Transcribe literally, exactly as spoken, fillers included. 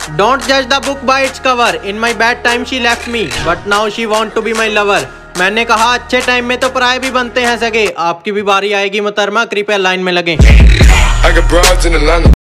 Don't जज the book by its cover. In my bad time she left me but now she want to be my lover. मैंने कहा अच्छे time में तो पराये भी बनते हैं सगे, आपकी भी बारी आएगी मोहतरमा, कृपया लाइन में लगे।